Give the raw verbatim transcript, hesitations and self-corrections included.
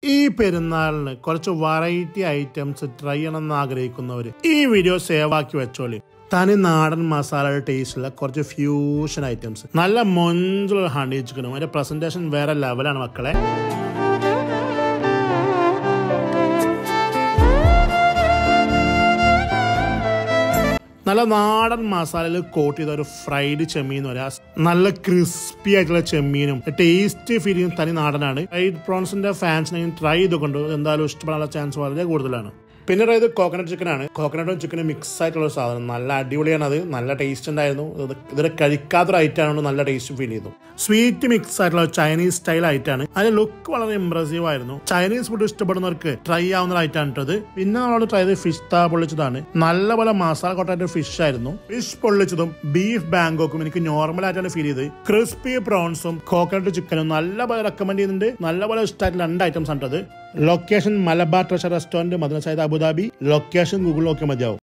ഈ പെരുന്നാളിന് കുറച്ച് വെറൈറ്റി ഐറ്റംസ് ട്രൈ ചെയ്യണമെന്ന് ആഗ്രഹിക്കുന്നവർ ഈ വീഡിയോ സേവ് ആക്കി വെച്ചോളി. തനി നാടൻ മസാലയുടെ ടേസ്റ്റുള്ള കുറച്ച് ഫ്യൂഷൻ ഐറ്റംസ്, നല്ല മൊഞ്ചുള്ള ഹണി ചിക്കനും. അതിന്റെ പ്രസന്റേഷൻ വേറെ ലെവലാണ് മക്കളെ. നല്ല നാടൻ മസാലയിൽ കോട്ട് ചെയ്ത ഒരു ഫ്രൈഡ് ചെമ്മീൻ വരാ, നല്ല ക്രിസ്പി ആയിട്ടുള്ള ചെമ്മീനും ടേസ്റ്റ് ഫീലിംഗ് തനി നാടനാണ്. ഫ്രൈഡ് പ്രോൺസിന്റെ ഫാൻസിനെ ട്രൈ ചെയ്തുകൊണ്ട് എന്തായാലും ഇഷ്ടപ്പെടാനുള്ള ചാൻസ് വളരെ കൂടുതലാണ്. പിന്നെ ഇത് കോക്കനട്ട് ചിക്കൻ ആണ്. കോക്കനട്ടും ചിക്കനും മിക്സ് ആയിട്ടുള്ള ഒരു സാധനം, നല്ല അടിപൊളിയാണ്. അത് നല്ല ടേസ്റ്റ് ഉണ്ടായിരുന്നു. ഇതുവരെ കഴിക്കാത്തൊരു ഐറ്റം ആണ്, നല്ല ടേസ്റ്റ് ഫീൽ ചെയ്തു. സ്വീറ്റ് മിക്സ് ആയിട്ടുള്ള ചൈനീസ് സ്റ്റൈൽ ഐറ്റാണ്. അതിന്റെ ലുക്ക് വളരെ ഇംപ്രസീവ് ആയിരുന്നു. ചൈനീസ് ഫുഡ് ഇഷ്ടപ്പെടുന്നവർക്ക് ട്രൈ ആവുന്ന ഐറ്റാണ് ഇട്ടത്. പിന്നെ നമ്മളോട് ട്രൈ ചെയ്ത് ഫിഷ് താ പൊള്ളിച്ചതാണ്. നല്ലപോലെ മസാല കൊട്ടായിട്ട് ഫിഷ് ആയിരുന്നു. ഫിഷ് പൊള്ളിച്ചതും ബീഫ് ബാങ്കോക്കും എനിക്ക് നോർമൽ ആയിട്ടാണ് ഫീൽ ചെയ്ത്. ക്രിസ്പി പ്രോൺസും കോക്കനട്ട് ചിക്കനും നല്ലപോലെ റെക്കമെൻഡ് ചെയ്യുന്നുണ്ട്. നല്ലപോലെ ഇഷ്ടമായിട്ടുള്ള രണ്ട് ഐറ്റംസ് ആണ്. Location Malabar treasure restaurant, Madina Sayyid, Abu Dhabi. Location Google നോക്കിയാൽ മതിയാവും.